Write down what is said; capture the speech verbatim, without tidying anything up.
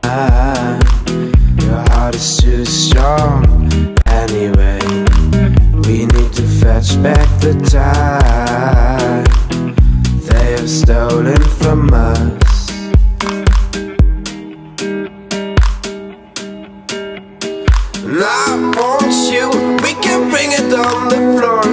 Your heart is too strong anyway. We need to fetch back the time they have stolen from us. And I want you, we can bring it on the floor